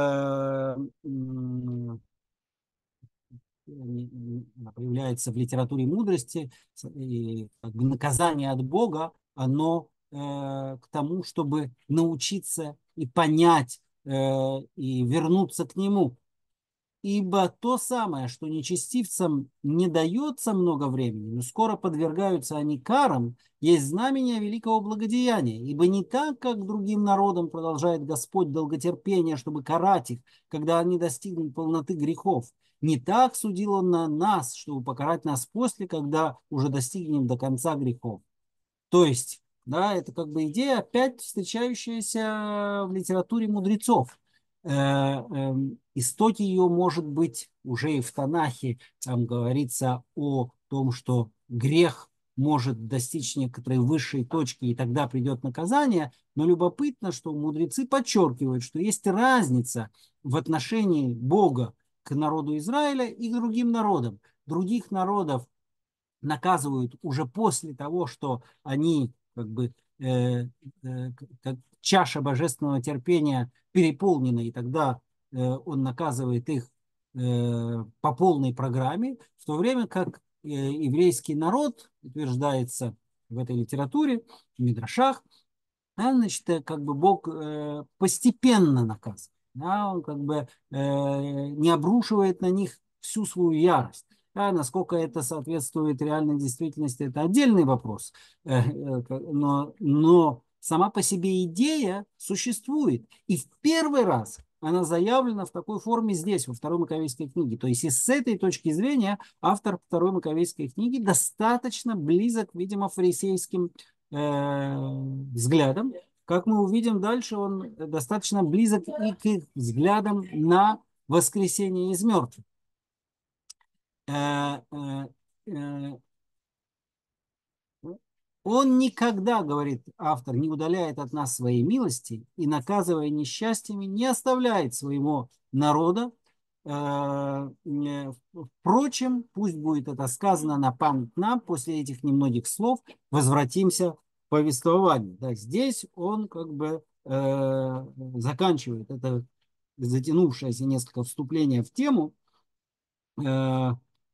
проявляется в литературе мудрости, и как бы наказание от Бога, оно к тому, чтобы научиться и понять, и вернуться к Нему. Ибо то самое, что нечестивцам не дается много времени, но скоро подвергаются они карам, есть знамение великого благодеяния. Ибо не так, как другим народам продолжает Господь долготерпение, чтобы карать их, когда они достигнут полноты грехов. Не так судил Он на нас, чтобы покарать нас после, когда уже достигнем до конца грехов. То есть Да, это как бы идея, опять встречающаяся в литературе мудрецов. Истоки ее может быть уже и в Танахе. Там говорится о том, что грех может достичь некоторой высшей точки, и тогда придет наказание. Но любопытно, что мудрецы подчеркивают, что есть разница в отношении Бога к народу Израиля и к другим народам. Других народов наказывают уже после того, что они как бы как чаша божественного терпения переполнена, и тогда он наказывает их по полной программе, в то время как еврейский народ, утверждается в этой литературе, в Мидрашах, да, значит, как бы Бог постепенно наказывает. Да, он как бы не обрушивает на них всю свою ярость. Да, насколько это соответствует реальной действительности, это отдельный вопрос. Но сама по себе идея существует. И в первый раз она заявлена в такой форме здесь, во Второй Маковейской книге. То есть и с этой точки зрения автор Второй Маковейской книги достаточно близок, видимо, фарисейским взглядом. Как мы увидим дальше, он достаточно близок и к их взглядам на воскресение из мертвых. Он никогда, говорит автор, не удаляет от нас своей милости и, наказывая несчастьями, не оставляет своего народа. Впрочем, пусть будет это сказано на память нам, после этих немногих слов возвратимся к повествованию. Да, здесь он как бы заканчивает это затянувшееся несколько вступление в тему, э,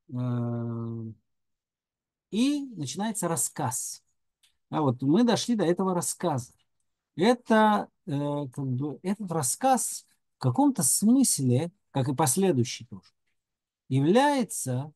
и начинается рассказ. А вот мы дошли до этого рассказа. Это как бы этот рассказ в каком-то смысле, как и последующий тоже, является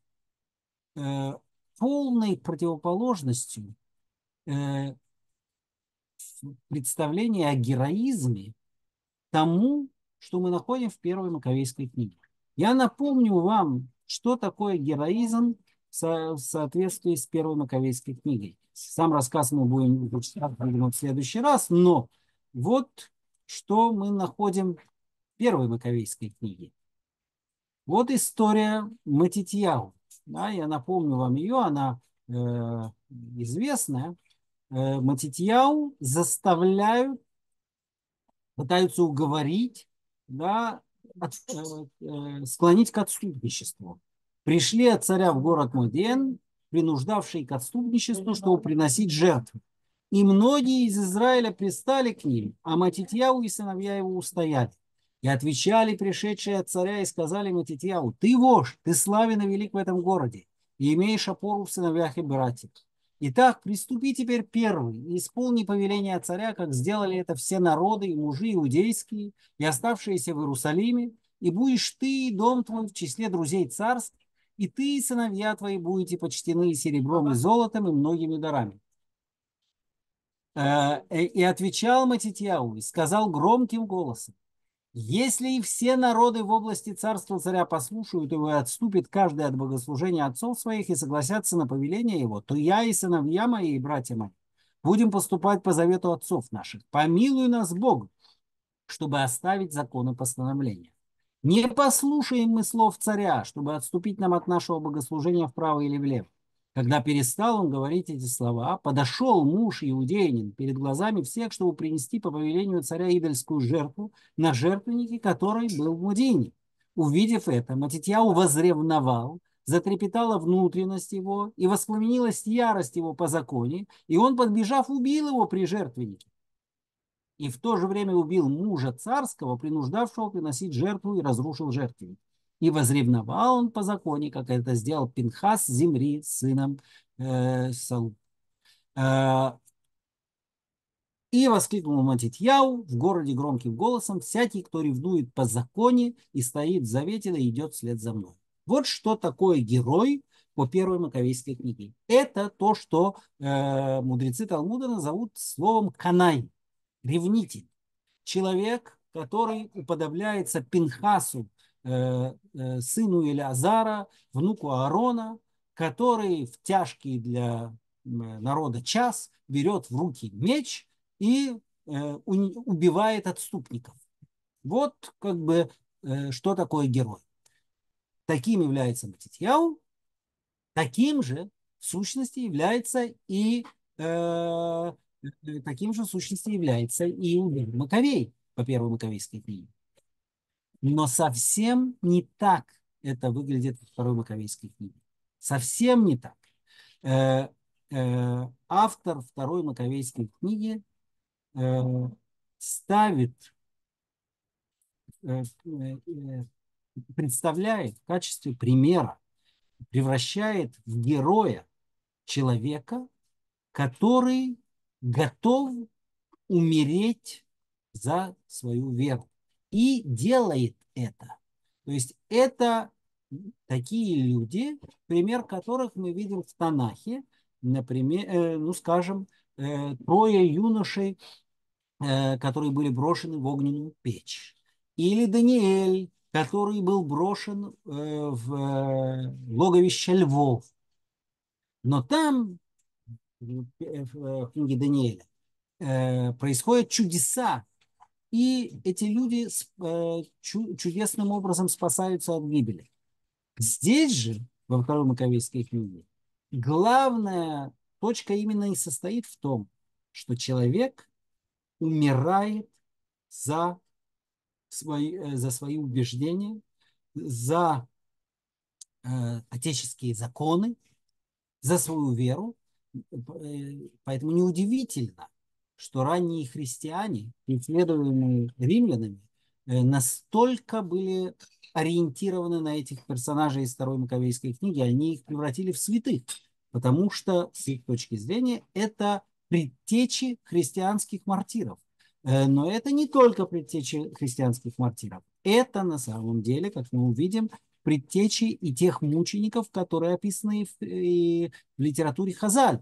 полной противоположностью э, представления о героизме тому, что мы находим в первой Маковейской книге. Я напомню вам, что такое героизм в соответствии с первой Маковейской книгой. Сам рассказ мы будем читать в следующий раз, но вот что мы находим в первой Маковейской книге. Вот история Матитьяу. Да, я напомню вам ее, она известная. Матитьяу заставляют, пытаются уговорить, да, склонить к отступничеству. Пришли от царя в город Моден, принуждавший к отступничеству, чтобы приносить жертвы. И многие из Израиля пристали к ним, а Матитьяу и сыновья его устояли. И отвечали пришедшие от царя и сказали Матитьяу: ты вождь, ты славен и велик в этом городе, и имеешь опору в сыновьях и братьях. Итак, приступи теперь первый и исполни повеление царя, как сделали это все народы и мужи иудейские, и оставшиеся в Иерусалиме, и будешь ты и дом твой в числе друзей царств, и ты и сыновья твои будете почтены серебром и золотом и многими дарами. И отвечал Матитьяу и сказал громким голосом: если и все народы в области царства царя послушают его и отступит каждый от богослужения отцов своих и согласятся на повеление его, то я и сыновья мои и братья мои будем поступать по завету отцов наших. Помилуй нас, Бог, чтобы оставить законы постановления. Не послушаем мы слов царя, чтобы отступить нам от нашего богослужения вправо или влево. Когда перестал он говорить эти слова, подошел муж иудеянин перед глазами всех, чтобы принести по повелению царя идольскую жертву на жертвеннике, который был в Мудине. Увидев это, Матитьяу возревновал, затрепетала внутренность его, и воспламенилась ярость его по законе, и он, подбежав, убил его при жертвеннике. И в то же время убил мужа царского, принуждавшего приносить жертву, и разрушил жертвенник. И возревновал он по законе, как это сделал Пинхас Зимри, сыном Саул. И воскликнул Матитьяу в городе громким голосом: всякий, кто ревнует по законе и стоит в завете, да идет вслед за мной. Вот что такое герой по первой Маковейской книге. Это то, что мудрецы Талмуда назовут словом канай, ревнитель. Человек, который уподобляется Пинхасу, сыну Илиазара, внуку Аарона, который в тяжкие для народа час, берет в руки меч и убивает отступников. Вот как бы что такое герой. Таким является Матитьяу, таким же в сущности является и таким же в сущности является и Маковей по первой Маковейской книге. Но совсем не так это выглядит во второй Маковейской книге. Совсем не так. Автор второй Маковейской книги ставит, представляет в качестве примера, превращает в героя человека, который готов умереть за свою веру. И делает это. То есть это такие люди, пример которых мы видим в Танахе, например, ну скажем, трое юношей, которые были брошены в огненную печь. Или Даниэль, который был брошен в логовище львов. Но там, в книге Даниэля, происходят чудеса, и эти люди чудесным образом спасаются от гибели. Здесь же, во второй Маковейской книге, главная точка именно и состоит в том, что человек умирает за свои убеждения, за отеческие законы, за свою веру. Поэтому неудивительно, что ранние христиане, преследуемые римлянами, настолько были ориентированы на этих персонажей из второй Маковейской книги, они их превратили в святых, потому что, с их точки зрения, это предтечи христианских мартиров. Но это не только предтечи христианских мартиров. Это на самом деле, как мы увидим, предтечи и тех мучеников, которые описаны в литературе Хазаль.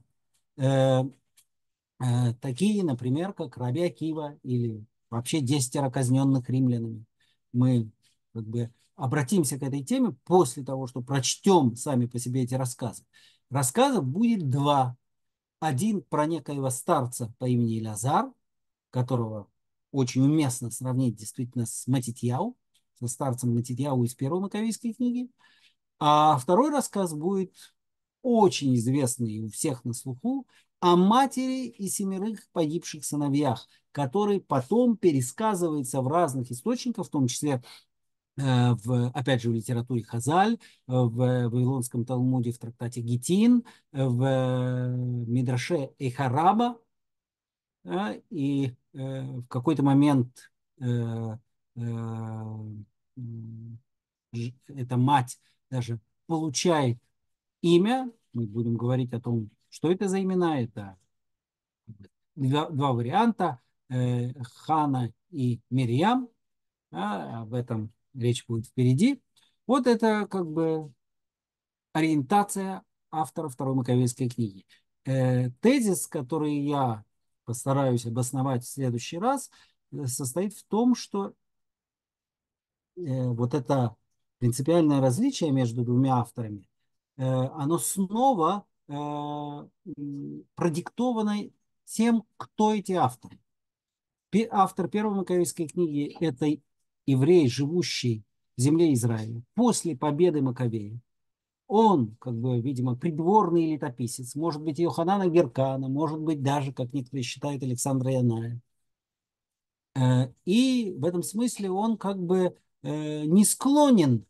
Такие, например, как Раби Акива или вообще 10 казненных римлянами. Мы как бы обратимся к этой теме после того, что прочтем сами по себе эти рассказы. Рассказов будет два. Один про некоего старца по имени Илазар, которого очень уместно сравнить действительно с Матитьяу, со старцем Матитьяу из первой Маковейской книги. А второй рассказ будет очень известный у всех на слуху о матери и 7 погибших сыновьях, который потом пересказывается в разных источниках, в том числе опять же, в литературе Хазаль, в Вавилонском Талмуде, в трактате Гитин, в Мидраше Эйхараба, и в какой-то момент эта мать даже получает имя. Мы будем говорить о том, что это за имена. Это два варианта. Хана и Мирьям. Об этом речь будет впереди. Вот это как бы ориентация автора второй Маковейской книги. Тезис, который я постараюсь обосновать в следующий раз, состоит в том, что вот это принципиальное различие между двумя авторами, оно снова продиктовано тем, кто эти авторы. Автор первой Маковейской книги – это еврей, живущий в земле Израиля после победы Маковея. Он, как бы, видимо, придворный летописец, может быть, Йоханана Геркана, может быть, даже, как некоторые считают, Александра Яная. И в этом смысле он как бы не склонен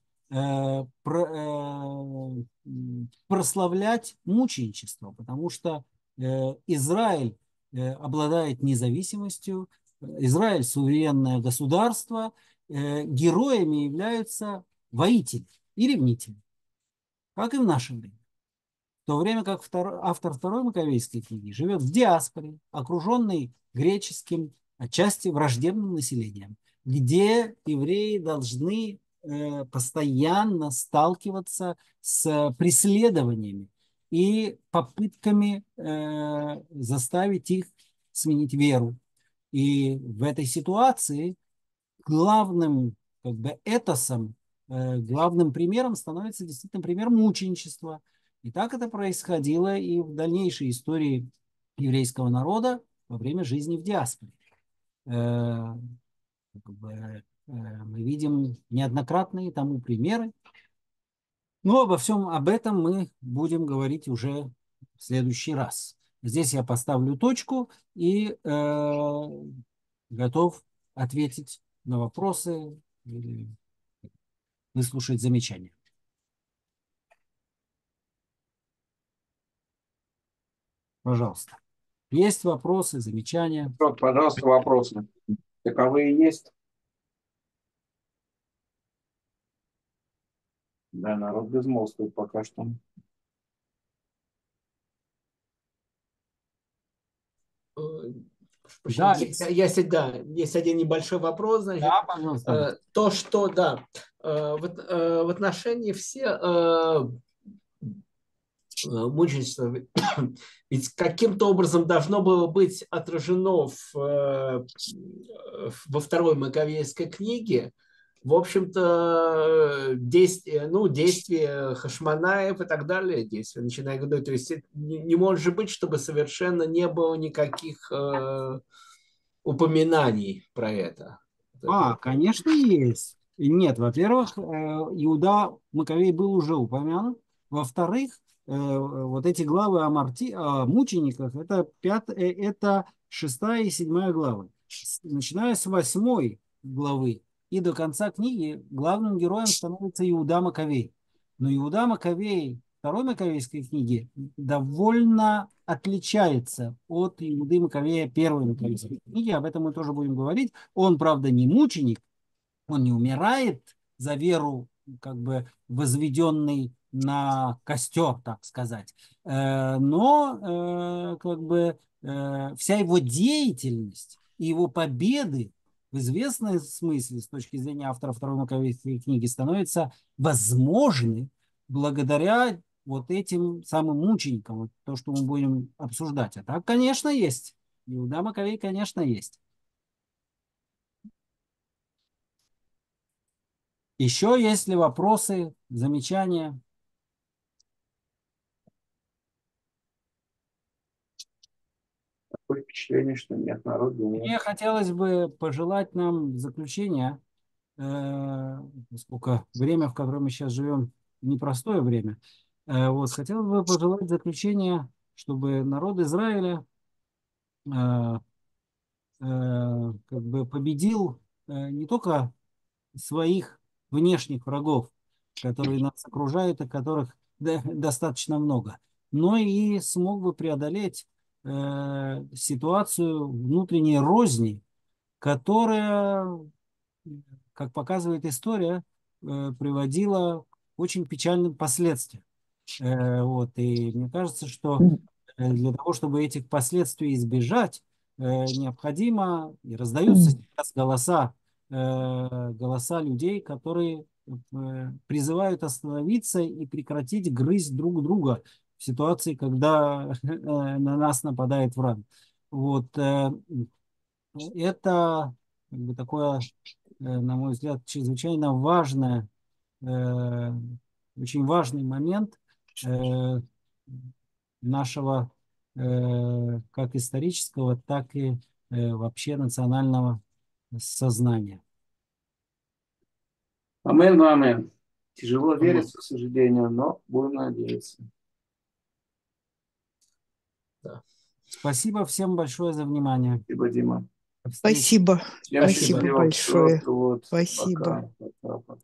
прославлять мученичество, потому что Израиль обладает независимостью, Израиль суверенное государство, героями являются воители и ревнители, как и в наше время. В то время как автор второй Маковейской книги живет в диаспоре, окруженный греческим, отчасти враждебным населением, где евреи должны постоянно сталкиваться с преследованиями и попытками заставить их сменить веру. И в этой ситуации главным как бы этосом, главным примером становится действительно пример мученичества. И так это происходило и в дальнейшей истории еврейского народа во время жизни в диаспоре. Мы видим неоднократные тому примеры, но обо всем об этом мы будем говорить уже в следующий раз. Здесь я поставлю точку и готов ответить на вопросы или выслушать замечания. Пожалуйста. Есть вопросы, замечания? Вот, пожалуйста, вопросы. Таковые есть? Да, народ безмолвствует пока что. Да, Есть один небольшой вопрос, значит, да, пожалуйста. то, что, да, в отношении все мученичества, ведь каким-то образом должно было быть отражено во второй Маковейской книге, в общем-то, действия Хашманаев и так далее, действия, начиная говорить, то есть не может быть, чтобы совершенно не было никаких упоминаний про это. Конечно, есть. Нет, во-первых, Иуда Маковей был уже упомянут. Во-вторых, вот эти главы о мучениках, это 6 и 7 главы. Начиная с 8 главы и до конца книги главным героем становится Иуда Маковей. Но Иуда Маковей второй Маковейской книги довольно отличается от Иуды Маковея первой Маковейской книги. Об этом мы тоже будем говорить. Он, правда, не мученик, он не умирает за веру, как бы возведенный на костер, так сказать. Но вся его деятельность и его победы в известном смысле, с точки зрения автора второй Маковейской книги, становятся возможны благодаря вот этим самым мученикам, вот то, что мы будем обсуждать. А так, конечно, есть. Иуда Маковей, конечно, есть. Еще есть ли вопросы, замечания? Такое впечатление, что нет, народ думает. Мне хотелось бы пожелать нам в заключение, поскольку время, в котором мы сейчас живем, непростое время, хотелось бы пожелать в заключение, чтобы народ Израиля как бы победил не только своих внешних врагов, которые нас окружают и которых достаточно много, но и смог бы преодолеть ситуацию внутренней розни, которая, как показывает история, приводила к очень печальным последствиям. И мне кажется, что для того, чтобы этих последствий избежать, необходимо, и раздаются сейчас голоса людей, которые призывают остановиться и прекратить грызть друг друга в ситуации, когда на нас нападает враг. Это как бы такое, на мой взгляд, чрезвычайно важное, очень важный момент нашего как исторического, так и вообще национального сознания. Амен, амен. Тяжело Амен. верится, к сожалению, но будем надеяться. Да. Спасибо всем большое за внимание. Спасибо, Дима. Спасибо. Всем Спасибо счастливо. большое. Вот, Спасибо. пока. Пока.